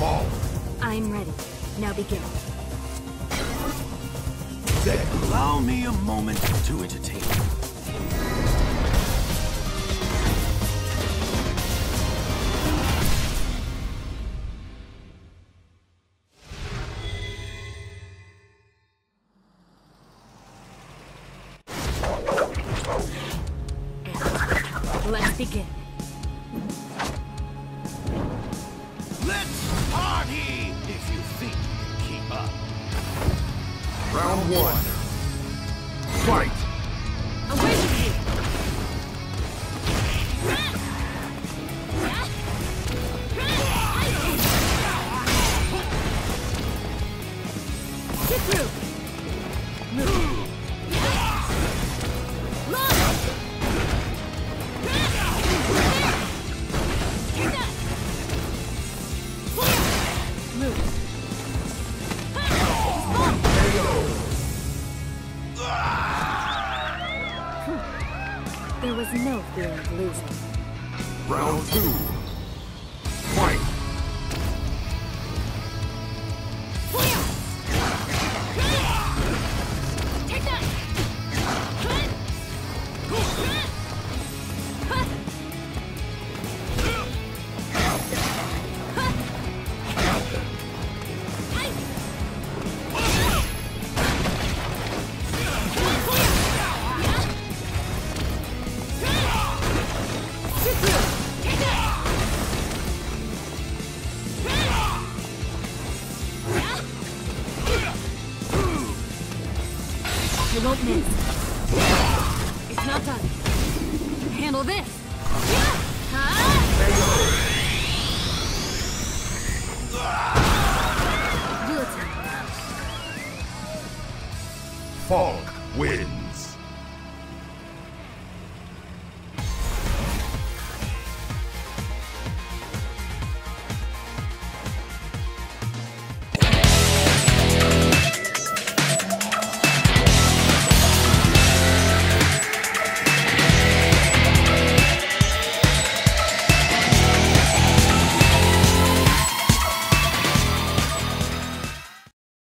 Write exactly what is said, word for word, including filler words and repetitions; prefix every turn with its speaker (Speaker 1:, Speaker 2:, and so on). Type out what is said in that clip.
Speaker 1: Fall.
Speaker 2: I'm ready. Now begin.
Speaker 1: Dead.
Speaker 3: Allow me a moment to entertain you.
Speaker 2: Let's begin.
Speaker 3: Let's party if you think you can keep up.
Speaker 1: Round one. Fight.
Speaker 2: Away with you! Get through! Move! There was no fear of losing.
Speaker 1: Round two. Fight.
Speaker 2: Take that! You won't miss. It's not done. Handle this.
Speaker 1: Fall.